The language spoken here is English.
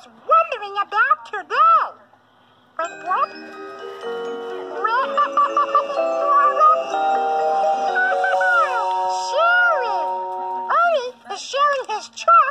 was wondering about today. Wait, what? Sharing! Ernie is sharing his chart.